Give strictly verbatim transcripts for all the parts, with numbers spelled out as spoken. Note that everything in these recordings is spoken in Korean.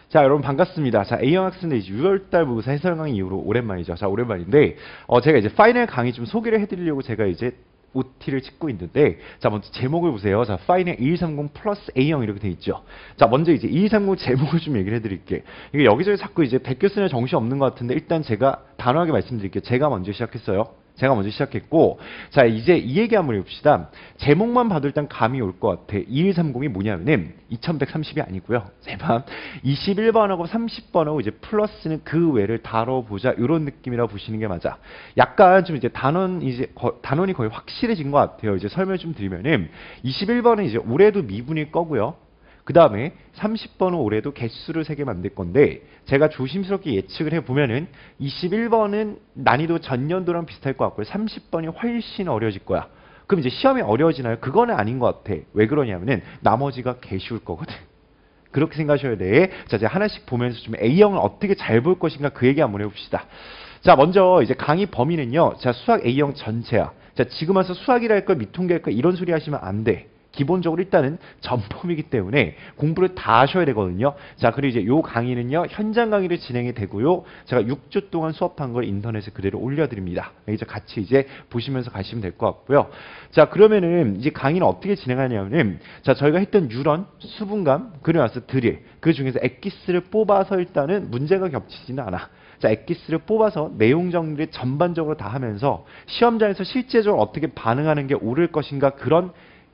자, 여러분 반갑습니다. 자, A형 학생들 이제 유월달 모의고사 해설 강의 이후로 오랜만이죠. 자, 오랜만인데 어, 제가 이제 파이널 강의 좀 소개를 해드리려고 제가 이제 오티를 찍고 있는데, 자, 먼저 제목을 보세요. 자, 파이널 이일삼공 플러스 A형 이렇게 돼 있죠. 자, 먼저 이제 이일삼공 제목을 좀 얘기를 해드릴게. 이게 여기저기 자꾸 이제 베껴 쓰는 정신 없는 것 같은데 일단 제가 단호하게 말씀드릴게요. 제가 먼저 시작했어요. 제가 먼저 시작했고, 자, 이제 이 얘기 한번 해봅시다. 제목만 봐도 일단 감이 올 것 같아. 이일삼공이 뭐냐면은 이천백삼십이 아니고요. 제발 이십일 번하고 삼십 번하고 이제 플러스는 그 외를 다뤄보자, 이런 느낌이라고 보시는 게 맞아. 약간 좀 이제 단원 이제 거, 단원이 거의 확실해진 것 같아요. 이제 설명 좀 드리면은 이십일 번은 이제 올해도 미분일 거고요. 그 다음에 삼십 번은 올해도 개수를 세 개 만들 건데, 제가 조심스럽게 예측을 해보면은 이십일 번은 난이도 전년도랑 비슷할 것 같고요. 삼십 번이 훨씬 어려워질 거야. 그럼 이제 시험이 어려워지나요? 그거는 아닌 것 같아. 왜 그러냐면은 나머지가 개 쉬울 거거든. 그렇게 생각하셔야 돼. 자, 이제 하나씩 보면서 좀 A형을 어떻게 잘 볼 것인가 그 얘기 한번 해봅시다. 자, 먼저 이제 강의 범위는요. 자, 수학 A형 전체야. 자, 지금 와서 수학이라 할 거, 미통계 할 거 이런 소리 하시면 안 돼. 기본적으로 일단은 전범이기 때문에 공부를 다 하셔야 되거든요. 자, 그리고 이제 요 강의는요, 현장 강의를 진행이 되고요. 제가 육 주 동안 수업한 걸 인터넷에 그대로 올려드립니다. 이제 같이 이제 보시면서 가시면 될 것 같고요. 자, 그러면은 이제 강의는 어떻게 진행하냐면은, 자, 저희가 했던 유런, 수분감, 그리고 나서 드릴, 그 중에서 엑기스를 뽑아서 일단은 문제가 겹치지는 않아. 자, 엑기스를 뽑아서 내용 정리를 전반적으로 다 하면서 시험장에서 실제적으로 어떻게 반응하는 게 옳을 것인가, 그런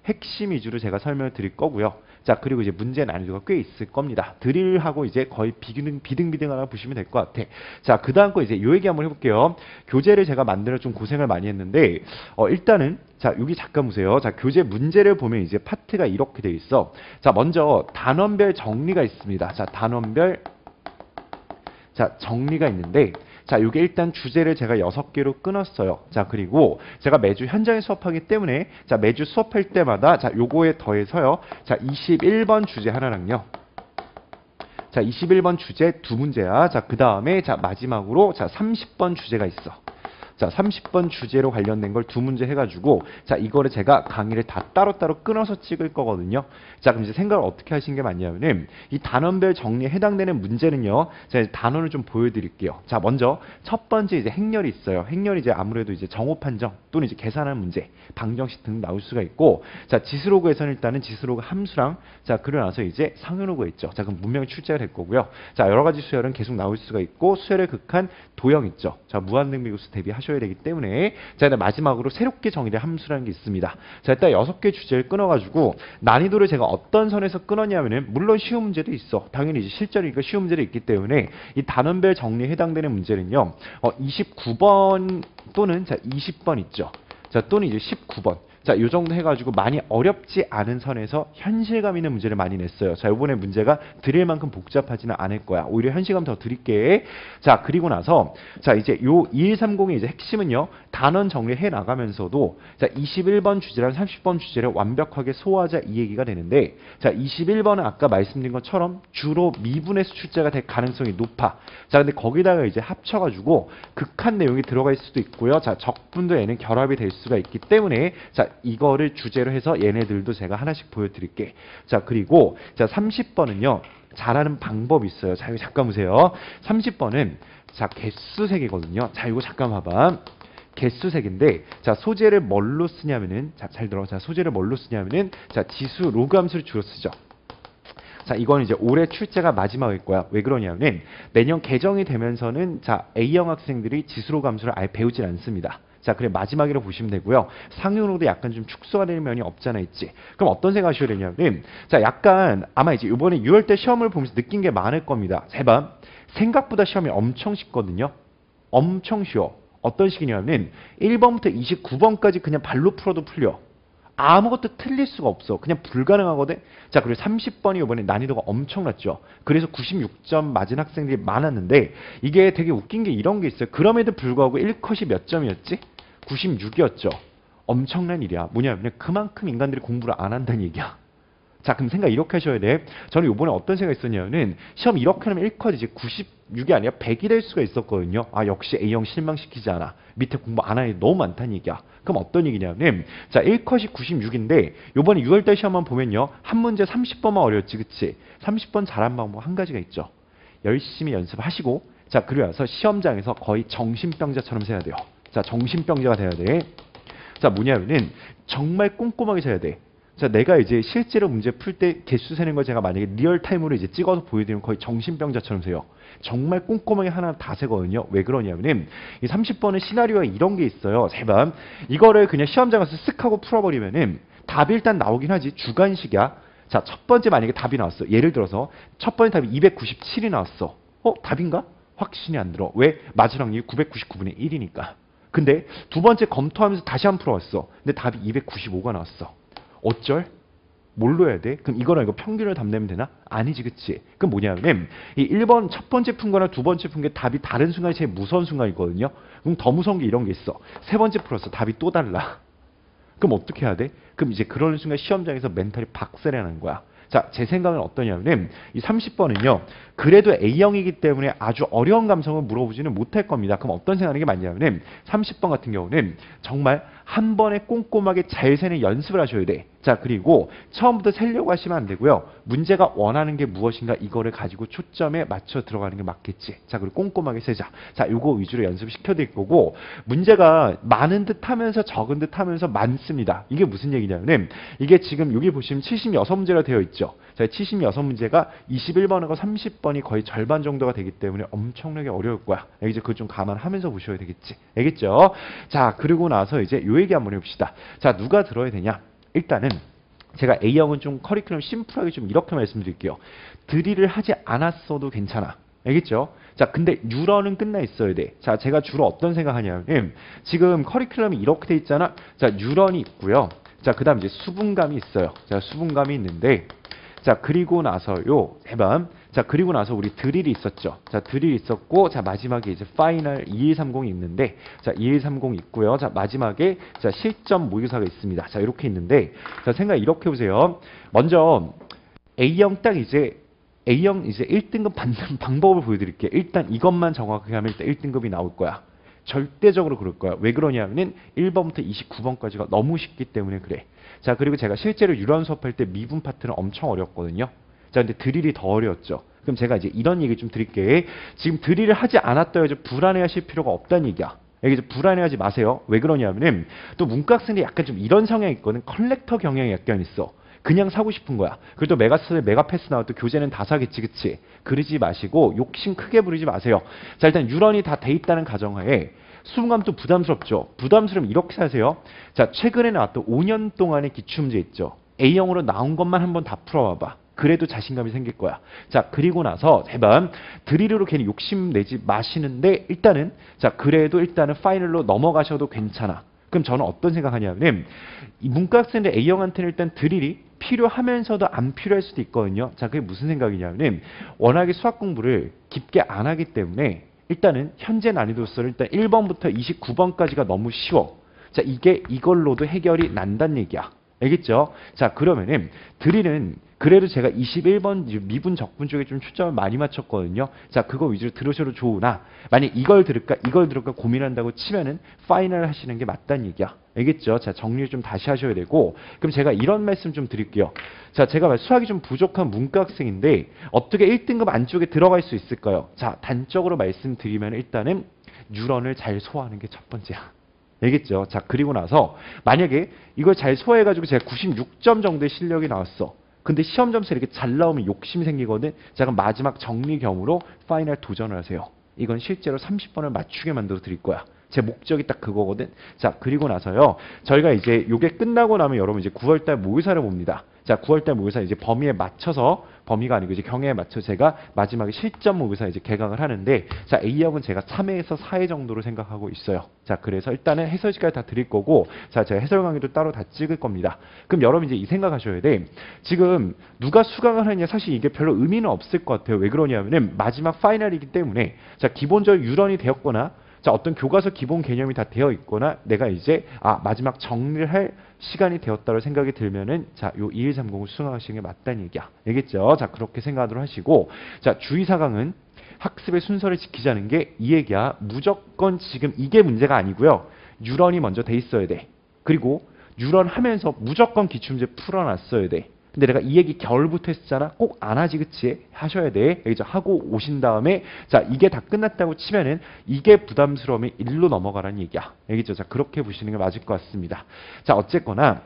핵심 위주로 제가 설명을 드릴 거고요. 자, 그리고 이제 문제 난이도가 꽤 있을 겁니다. 드릴하고 이제 거의 비등, 비등비등하다 보시면 될 것 같아. 자, 그 다음 거 이제 요 얘기 한번 해볼게요. 교재를 제가 만들어 좀 고생을 많이 했는데, 어, 일단은, 자, 여기 잠깐 보세요. 자, 교재 문제를 보면 이제 파트가 이렇게 돼 있어. 자, 먼저 단원별 정리가 있습니다. 자, 단원별, 자, 정리가 있는데, 자, 이게 일단 주제를 제가 여섯 개로 끊었어요. 자, 그리고 제가 매주 현장에 수업하기 때문에, 자, 매주 수업할 때마다, 자, 요거에 더해서요. 자, 이십일 번 주제 하나랑요. 자, 이십일 번 주제 두 문제야. 자, 그 다음에, 자, 마지막으로, 자, 삼십 번 주제가 있어. 자, 삼십 번 주제로 관련된 걸 두 문제 해가지고, 자, 이거를 제가 강의를 다 따로따로 끊어서 찍을 거거든요. 자, 그럼 이제 생각을 어떻게 하신 게 맞냐면은, 이 단원별 정리에 해당되는 문제는요, 제가 이제 단원을 좀 보여드릴게요. 자, 먼저 첫 번째 이제 행렬이 있어요. 행렬이 이제 아무래도 이제 정오 판정 또는 이제 계산하는 문제, 방정식 등 나올 수가 있고, 자, 지수로그에서는 일단은 지수로그 함수랑, 자, 그러고 나서 이제 상현로그가 있죠. 자, 그럼 문명이 출제가 될 거고요. 자, 여러 가지 수열은 계속 나올 수가 있고, 수열의 극한 도형 있죠. 자, 무한등비급수 대비하셔야 되기 때문에, 자, 일단 마지막으로 새롭게 정의된 함수라는 게 있습니다. 자, 일단 여섯 개 주제를 끊어가지고 난이도를 제가 어떤 선에서 끊었냐면은, 물론 쉬운 문제도 있어. 당연히 이제 실전이니까 쉬운 문제도 있기 때문에 이 단원별 정리에 해당되는 문제는요, 어, 이십구 번 또는 자, 이십 번 있죠. 자, 또는 이제 십구 번. 자, 요 정도 해가지고 많이 어렵지 않은 선에서 현실감 있는 문제를 많이 냈어요. 자, 요번에 문제가 드릴 만큼 복잡하지는 않을 거야. 오히려 현실감 더 드릴게. 자, 그리고 나서, 자, 이제 요 이일삼공의 이제 핵심은요, 단원 정리해 나가면서도, 자, 이십일 번 주제랑 삼십 번 주제를 완벽하게 소화하자, 이 얘기가 되는데, 자, 이십일 번은 아까 말씀드린 것처럼 주로 미분에서 출제가 될 가능성이 높아. 자, 근데 거기다가 이제 합쳐가지고 극한 내용이 들어갈 수도 있고요. 자, 적분도 얘는 결합이 될 수가 있기 때문에, 자, 이거를 주제로 해서 얘네들도 제가 하나씩 보여드릴게. 자, 그리고 자, 삼십 번은요, 잘하는 방법이 있어요. 자, 이거 잠깐 보세요. 삼십 번은 자, 개수 세개거든요. 자, 이거 잠깐 봐봐. 개수 세개인데, 자, 소재를 뭘로 쓰냐면은, 자, 잘 들어. 자, 소재를 뭘로 쓰냐면은, 자, 지수 로그 함수를 주로 쓰죠. 자, 이거는 이제 올해 출제가 마지막일 거야. 왜 그러냐면 내년 개정이 되면서는, 자, A형 학생들이 지수로그 함수를 아예 배우질 않습니다. 자, 그래 마지막이라고 보시면 되고요. 상윤호도 약간 좀 축소가 되는 면이 없잖아 있지. 그럼 어떤 생각하셔야 되냐면, 자, 약간 아마 이제 이번에 유월 때 시험을 보면서 느낀 게 많을 겁니다. 제발 생각보다 시험이 엄청 쉽거든요. 엄청 쉬워. 어떤 식이냐면 일 번부터 이십구 번까지 그냥 발로 풀어도 풀려. 아무것도 틀릴 수가 없어. 그냥 불가능하거든. 자, 그리고 삼십 번이 이번에 난이도가 엄청났죠. 그래서 구십육 점 맞은 학생들이 많았는데, 이게 되게 웃긴 게 이런 게 있어요. 그럼에도 불구하고 일 컷이 몇 점이었지? 구십육이었죠. 엄청난 일이야. 뭐냐면 그만큼 인간들이 공부를 안 한다는 얘기야. 자, 그럼 생각 이렇게 하셔야 돼. 저는 이번에 어떤 생각이 있었냐면은, 시험 이렇게 하면 일 컷 이제 구십육이 아니라 백이 될 수가 있었거든요. 아, 역시 A형 실망시키지 않아. 밑에 공부 안 하는 게 너무 많다는 얘기야. 그럼 어떤 얘기냐면, 자, 일 컷이 구십육인데 요번에 유월달 시험만 보면요, 한 문제 삼십 번만 어려웠지, 그치? 삼십 번 잘한 방법 한 가지가 있죠. 열심히 연습하시고 자 그리고 나서 시험장에서 거의 정신병자처럼 세야 돼요. 자 정신병자가 돼야 돼. 자 뭐냐면은 정말 꼼꼼하게 세야 돼. 자 내가 이제 실제로 문제 풀 때 개수 세는 걸 제가 만약에 리얼타임으로 이제 찍어서 보여드리면 거의 정신병자처럼 세요. 정말 꼼꼼하게 하나 다 세거든요. 왜 그러냐면은 이 삼십 번은 시나리오가 이런 게 있어요. 제발 이거를 그냥 시험장 가서 쓱 하고 풀어버리면은 답이 일단 나오긴 하지. 주관식이야. 자 첫 번째 만약에 답이 나왔어. 예를 들어서 첫 번째 답이 이백구십칠이 나왔어. 어? 답인가? 확신이 안 들어. 왜? 맞을 확률이 구백구십구분의 일이니까. 근데 두 번째 검토하면서 다시 한 번 풀어왔어. 근데 답이 이백구십오가 나왔어. 어쩔? 뭘로 해야 돼? 그럼 이거랑 이거 평균을 답내면 되나? 아니지, 그치? 그럼 뭐냐면 이 일 번 첫 번째 푼 거랑 두 번째 푼 게 답이 다른 순간이 제일 무서운 순간이거든요. 그럼 더 무서운 게 이런 게 있어. 세 번째 풀었어. 답이 또 달라. 그럼 어떻게 해야 돼? 그럼 이제 그러는 순간 시험장에서 멘탈이 박살나는 거야. 자, 제 생각은 어떠냐면 이 삼십 번은요. 그래도 A형이기 때문에 아주 어려운 감성을 물어보지는 못할 겁니다. 그럼 어떤 생각하는 게 맞냐면 삼십 번 같은 경우는 정말 한 번에 꼼꼼하게 잘 세는 연습을 하셔야 돼. 자, 그리고 처음부터 세려고 하시면 안 되고요. 문제가 원하는 게 무엇인가 이거를 가지고 초점에 맞춰 들어가는 게 맞겠지. 자, 그리고 꼼꼼하게 세자. 자, 요거 위주로 연습을 시켜드릴 거고 문제가 많은 듯 하면서 적은 듯 하면서 많습니다. 이게 무슨 얘기냐면 이게 지금 여기 보시면 칠십육 문제가 되어 있죠. 자, 칠십육 문제가 이십일 번하고 삼십 번이 거의 절반 정도가 되기 때문에 엄청나게 어려울 거야. 이제 그거 좀 감안하면서 보셔야 되겠지. 알겠죠? 자, 그리고 나서 이제 요 얘기 한번 해봅시다. 자, 누가 들어야 되냐? 일단은 제가 A형은 좀 커리큘럼 심플하게 좀 이렇게 말씀드릴게요. 드릴을 하지 않았어도 괜찮아. 알겠죠? 자, 근데 유런은 끝나 있어야 돼. 자, 제가 주로 어떤 생각하냐면 지금 커리큘럼이 이렇게 돼 있잖아. 자, 유런이 있고요. 자, 그 다음 이제 수분감이 있어요. 자, 수분감이 있는데 자, 그리고 나서요. 해밤. 자, 그리고 나서 우리 드릴이 있었죠. 자, 드릴이 있었고, 자, 마지막에 이제 파이널 이일삼공이 있는데, 자, 이일삼공 있고요. 자, 마지막에, 자, 실전 모의고사가 있습니다. 자, 이렇게 있는데, 자, 생각 이렇게 보세요. 먼저, A형 딱 이제, A형 이제 일 등급 받는 방법을 보여드릴게요. 일단 이것만 정확하게 하면 일단 일 등급이 나올 거야. 절대적으로 그럴 거야. 왜 그러냐면은 일 번부터 이십구 번까지가 너무 쉽기 때문에 그래. 자, 그리고 제가 실제로 유런 수업할 때 미분 파트는 엄청 어렵거든요. 자, 근데 드릴이 더 어려웠죠. 그럼 제가 이제 이런 얘기 좀 드릴게. 지금 드릴을 하지 않았다 해서 불안해하실 필요가 없다는 얘기야. 여기서 불안해하지 마세요. 왜 그러냐면은 또 문과 학생들이 약간 좀 이런 성향이 있거든. 컬렉터 경향이 약간 있어. 그냥 사고 싶은 거야. 그래도 메가스, 메가패스 나와도 교재는 다 사겠지, 그치? 그러지 마시고 욕심 크게 부리지 마세요. 자, 일단 유런이 다 돼 있다는 가정하에 수분감도 부담스럽죠. 부담스러우면 이렇게 사세요. 자, 최근에 나왔던 오 년 동안의 기출문제 있죠. A형으로 나온 것만 한번 다 풀어와봐. 그래도 자신감이 생길 거야. 자, 그리고 나서 제발 드릴으로 괜히 욕심 내지 마시는데 일단은 자, 그래도 일단은 파이널로 넘어가셔도 괜찮아. 그럼 저는 어떤 생각하냐면 이 문과 학생들 A형한테는 일단 드릴이 필요하면서도 안 필요할 수도 있거든요. 자, 그게 무슨 생각이냐면 워낙에 수학 공부를 깊게 안 하기 때문에 일단은 현재 난이도수를 일단 일 번부터 이십구 번까지가 너무 쉬워. 자, 이게 이걸로도 해결이 난다는 얘기야. 알겠죠? 자, 그러면은 드릴은 그래도 제가 이십일 번 미분 적분 쪽에 좀 초점을 많이 맞췄거든요. 자, 그거 위주로 들으셔도 좋으나 만약 이걸 들을까 이걸 들을까 고민한다고 치면은 파이널 하시는 게 맞다는 얘기야. 알겠죠? 자, 정리를 좀 다시 하셔야 되고 그럼 제가 이런 말씀 좀 드릴게요. 자, 제가 수학이 좀 부족한 문과 학생인데 어떻게 일 등급 안쪽에 들어갈 수 있을까요? 자, 단적으로 말씀드리면 일단은 유런을 잘 소화하는 게 첫 번째야. 알겠죠? 자, 그리고 나서 만약에 이걸 잘 소화해가지고 제가 구십육 점 정도의 실력이 나왔어. 근데 시험 점수 이렇게 잘 나오면 욕심이 생기거든. 자, 그럼 마지막 정리 겸으로 파이널 도전을 하세요. 이건 실제로 삼십 번을 맞추게 만들어 드릴 거야. 제 목적이 딱 그거거든. 자, 그리고 나서요. 저희가 이제 요게 끝나고 나면 여러분 이제 구월달 모의사를 봅니다. 자, 구월달 모의사 이제 범위에 맞춰서 범위가 아니고 이제 경애에 맞춰 제가 마지막에 실전 모의사 이제 개강을 하는데 자, A형은 제가 삼 회에서 사 회 정도로 생각하고 있어요. 자, 그래서 일단은 해설지까지 다 드릴 거고 자, 제가 해설 강의도 따로 다 찍을 겁니다. 그럼 여러분 이제 이 생각하셔야 돼. 지금 누가 수강을 하느냐 사실 이게 별로 의미는 없을 것 같아요. 왜 그러냐면은 마지막 파이널이기 때문에 자, 기본적으로 유런이 되었거나 자, 어떤 교과서 기본 개념이 다 되어 있거나 내가 이제 아, 마지막 정리를 할 시간이 되었다고 생각이 들면은 자, 요 이일삼공을 수강하시는 게 맞다는 얘기야. 알겠죠? 자, 그렇게 생각하도록 하시고 자, 주의사강은 학습의 순서를 지키자는 게 이 얘기야. 무조건 지금 이게 문제가 아니고요. 유런이 먼저 돼 있어야 돼. 그리고 유런 하면서 무조건 기출문제 풀어놨어야 돼. 근데 내가 이 얘기 겨울부터 했었잖아. 꼭 안 하지, 그치? 하셔야 돼. 알겠죠? 하고 오신 다음에 자, 이게 다 끝났다고 치면은 이게 부담스러우면 일로 넘어가라는 얘기야. 알겠죠? 자, 그렇게 보시는 게 맞을 것 같습니다. 자, 어쨌거나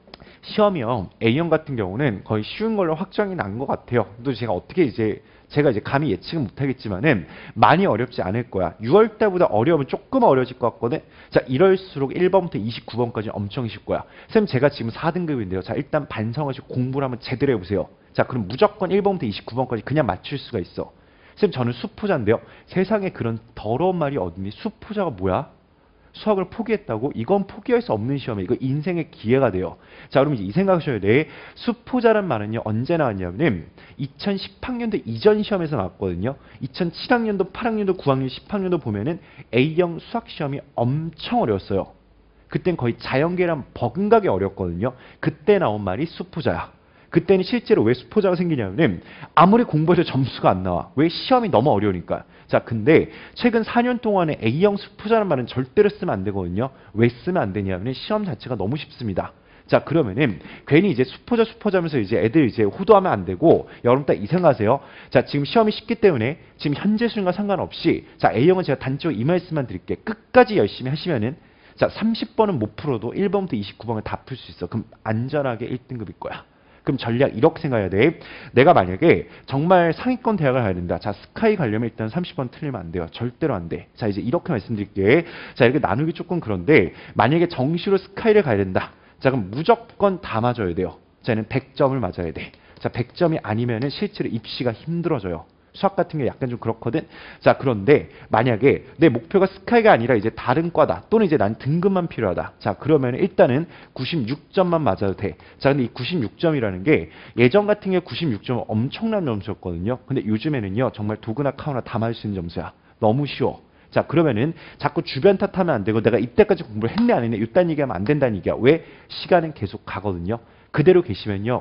시험이요. A형 같은 경우는 거의 쉬운 걸로 확정이 난 것 같아요. 또 제가 어떻게 이제 제가 이제 감히 예측은 못하겠지만은 많이 어렵지 않을 거야. 유월 달보다 어려우면 조금 어려워질 것 같거든. 자, 이럴수록 일 번부터 이십구 번까지 엄청 쉽을 거야. 쌤, 제가 지금 사 등급인데요. 자, 일단 반성하시고 공부를 한번 제대로 해보세요. 자, 그럼 무조건 일 번부터 이십구 번까지 그냥 맞출 수가 있어. 쌤, 저는 수포자인데요. 세상에 그런 더러운 말이 어딨니? 수포자가 뭐야? 수학을 포기했다고? 이건 포기할 수 없는 시험이에요. 이거 인생의 기회가 돼요. 자, 그럼 이제 이 생각하셔야 돼. 수포자란 말은요, 언제 나왔냐면 이천십 학년도 이전 시험에서 나왔거든요. 이천칠 학년도, 팔 학년도, 구 학년, 십 학년도 보면은 A형 수학 시험이 엄청 어려웠어요. 그땐 거의 자연계랑 버금가게 어렵거든요. 그때 나온 말이 수포자야. 그때는 실제로 왜 수포자가 생기냐면 아무리 공부해도 점수가 안 나와. 왜? 시험이 너무 어려우니까. 자, 근데 최근 사 년 동안에 A형 수포자라는 말은 절대로 쓰면 안 되거든요. 왜 쓰면 안 되냐면 시험 자체가 너무 쉽습니다. 자, 그러면은 괜히 이제 수포자 수포자면서 이제 애들 이제 호도하면 안 되고 여러분 딱 이 생각하세요. 자, 지금 시험이 쉽기 때문에 지금 현재 수준과 상관없이 자, A형은 제가 단적으로 이 말씀만 드릴게. 끝까지 열심히 하시면은 자, 삼십 번은 못 풀어도 일 번부터 이십구 번을 다 풀 수 있어. 그럼 안전하게 일 등급일 거야. 그럼 전략 이렇게 생각해야 돼. 내가 만약에 정말 상위권 대학을 가야 된다. 자, 스카이 가려면 일단 삼십 번 틀리면 안 돼요. 절대로 안 돼. 자, 이제 이렇게 말씀드릴게. 자, 이렇게 나누기 조금 그런데 만약에 정시로 스카이를 가야 된다. 자, 그럼 무조건 다 맞아야 돼요. 자, 얘는 백 점을 맞아야 돼. 자, 백 점이 아니면은 실제로 입시가 힘들어져요. 수학 같은 게 약간 좀 그렇거든. 자, 그런데 만약에 내 목표가 스카이가 아니라 이제 다른 과다. 또는 이제 난 등급만 필요하다. 자, 그러면 일단은 구십육 점만 맞아도 돼. 자, 근데 이 구십육 점이라는 게 예전 같은 게 구십육 점은 엄청난 점수였거든요. 근데 요즘에는요, 정말 도구나 카우나 다 맞을 수 있는 점수야. 너무 쉬워. 자, 그러면은 자꾸 주변 탓하면 안 되고 내가 이때까지 공부를 했네 안 했네 이딴 얘기하면 안 된다는 얘기야. 왜? 시간은 계속 가거든요. 그대로 계시면요.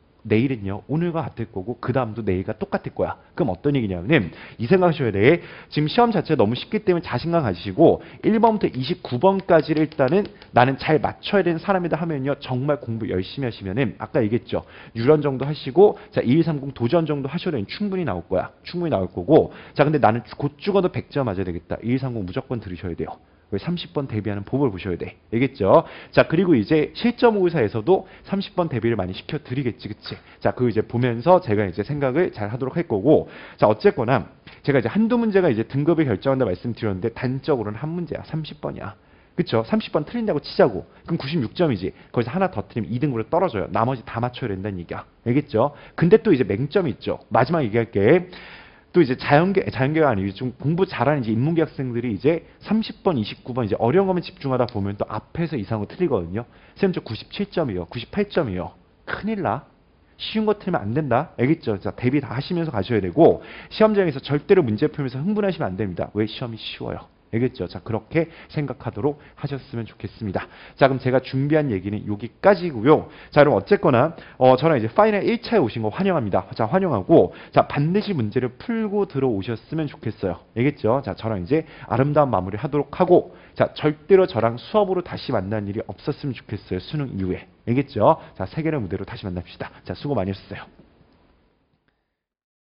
내일은요 오늘과 같을 거고 그 다음도 내일과 똑같을 거야. 그럼 어떤 얘기냐면 이 생각하셔야 돼. 지금 시험 자체가 너무 쉽기 때문에 자신감 가지시고 일 번부터 이십구 번까지를 일단은 나는 잘 맞춰야 되는 사람이다 하면요 정말 공부 열심히 하시면은 아까 얘기했죠. 유런 정도 하시고 자 이일삼공 도전 정도 하셔도 충분히 나올 거야. 충분히 나올 거고 자 근데 나는 곧 죽어도 백 점 맞아야 되겠다. 이일삼공 무조건 들으셔야 돼요. 삼십 번 대비하는 법을 보셔야 돼. 알겠죠? 자, 그리고 이제 실점 오사에서도 삼십 번 대비를 많이 시켜드리겠지, 그치? 자, 그 이제 보면서 제가 이제 생각을 잘 하도록 할 거고, 자, 어쨌거나 제가 이제 한두 문제가 이제 등급을 결정한다 말씀드렸는데 단적으로는 한 문제야. 삼십 번이야. 그쵸? 삼십 번 틀린다고 치자고. 그럼 구십육 점이지. 거기서 하나 더 틀리면 이 등급으로 떨어져요. 나머지 다 맞춰야 된다는 얘기야. 알겠죠? 근데 또 이제 맹점이 있죠. 마지막 얘기할게. 또 이제 자연계, 자연계가 아니고 좀 공부 잘하는 이제 인문계 학생들이 이제 삼십 번, 이십구 번 이제 어려운 것만 집중하다 보면 또 앞에서 이상한 거 틀리거든요. 쌤, 저 구십칠 점이요. 구십팔 점이요. 큰일 나. 쉬운 거 틀면 안 된다. 알겠죠? 자, 대비 다 하시면서 가셔야 되고 시험장에서 절대로 문제 풀면서 흥분하시면 안 됩니다. 왜? 시험이 쉬워요. 알겠죠? 자, 그렇게 생각하도록 하셨으면 좋겠습니다. 자, 그럼 제가 준비한 얘기는 여기까지고요. 자, 그럼 어쨌거나 어, 저는 이제 파이널 일 차에 오신 거 환영합니다. 자, 환영하고 자, 반드시 문제를 풀고 들어오셨으면 좋겠어요. 알겠죠? 자, 저랑 이제 아름다운 마무리 하도록 하고 자, 절대로 저랑 수업으로 다시 만나는 일이 없었으면 좋겠어요. 수능 이후에. 알겠죠? 자, 세계의 무대로 다시 만납시다. 자, 수고 많이 하셨어요.